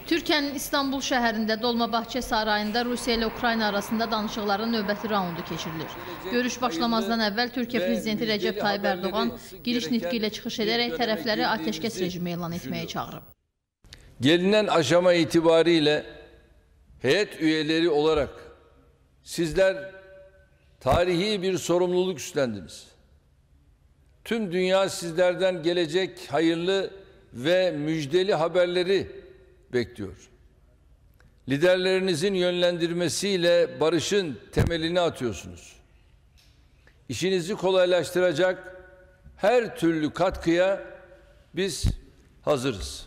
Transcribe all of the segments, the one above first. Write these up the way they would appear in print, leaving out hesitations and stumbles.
Türkiyənin İstanbul şəhərində Dolmabahçe Sarayında Rusiya ilə Ukrayna arasında danışıqların növbəti raundu keçirilir. Görüş başlamazdan əvvəl Türkiyə prezidenti Recep Tayyip Erdoğan giriş nitqi ilə çıxış edərək tərəfləri ateşkəs rejimi elan etməyə çağırıb. Gelinen aşama itibariyle heyet üyeleri olarak sizler tarihi bir sorumluluk üstlendiniz. Tüm dünya sizlerden gelecek hayırlı ve müjdeli haberleri bekliyor. Liderlerinizin yönlendirmesiyle barışın temelini atıyorsunuz. İşinizi kolaylaştıracak her türlü katkıya biz hazırız.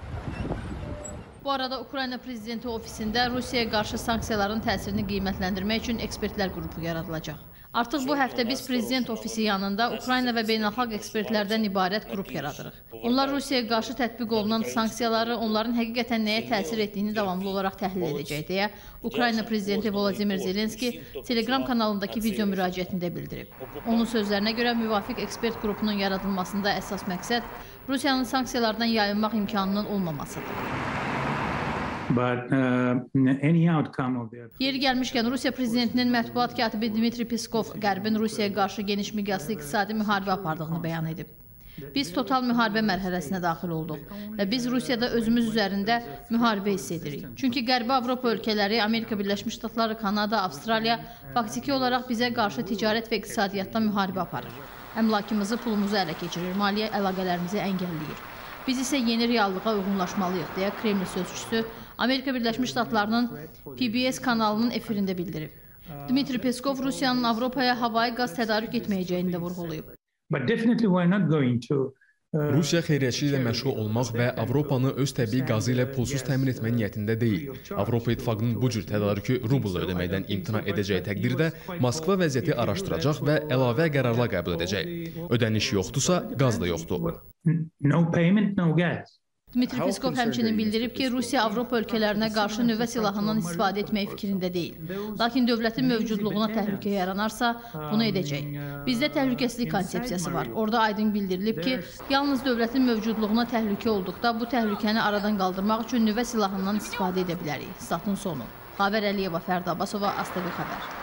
Bu arada Ukrayna Prezidenti ofisində Rusiyaya qarşı sanksiyaların təsirini qiymətləndirmək üçün ekspertlər qrupu yaradılacaq. Artıq bu həftə biz Prezident ofisi yanında Ukrayna və beynəlxalq ekspertlərdən ibarət qrup yaradırıq. Onlar Rusiyaya qarşı tətbiq olunan sanksiyaları, onların həqiqətən nəyə təsir etdiyini davamlı olaraq təhlil edəcək deyə Ukrayna Prezidenti Volodymyr Zelenski Telegram kanalındakı video müraciətində bildirib. Onun sözlərinə görə müvafiq ekspert qrupunun yaradılmasında əsas məqsəd Rusiyanın sanksiyalardan yayınmaq imkanının olmamasıdır. Yeri gəlmişkən Rusiya prezidentinin mətbuat katibi Dmitri Peskov Qərbin Rusiyaya qarşı geniş miqyaslı iqtisadi müharibə apardığını bəyan edib. Biz total müharibə mərhələsinə daxil olduq və biz Rusiyada özümüz üzərində müharibə hiss edirik. Çünki Qərbi Avropa ölkələri, Amerika Birləşmiş Ştatları, Kanada, Avstraliya faktiki olaraq bizə qarşı ticarət və iqtisadiyyatda müharibə aparır. Əmlakımızı, pulumuzu ələ keçirir, maliyyə əlaqələrimizi əngəlləyir. Biz isə yeni reallığa uyğunlaşmalıyıq deyə Kreml sözçüsü Amerika Birləşmiş Ştatlarının PBS kanalının efirində bildirib. Dmitri Peskov Rusiyanın Avropaya havayı qaz tədarük etməyəcəyini də vurğulayıb. Rusiya xeyriyyəçiliklə məşğul olmaq və Avropanı öz təbii qazı ilə pulsuz təmin etmək niyyətində deyil. Avropa İttifaqının bu cür tədarükü rublla ödəməkdən imtina edəcəyi təqdirdə Moskva vəziyyəti araşdıracaq və əlavə qərarlar qəbul edəcək. Ödəniş yoxdursa, qaz da yoxdur. Dmitri Peskov həmçinin bildirib ki, Rusiya Avropa ölkələrinə qarşı nüvə silahından istifadə etmək fikrində deyil. Lakin dövlətin mövcudluğuna təhlükə yaranarsa, bunu edəcək. Bizdə təhlükəsizlik konsepsiyası var. Orada aydın bildirilib ki, yalnız dövlətin mövcudluğuna təhlükə olduqda bu təhlükəni aradan qaldırmaq üçün nüvə silahından istifadə edə bilərik. Statın sonu. Xavər Əliyeva, Fərdi Abbasova, ASTV Xəbər.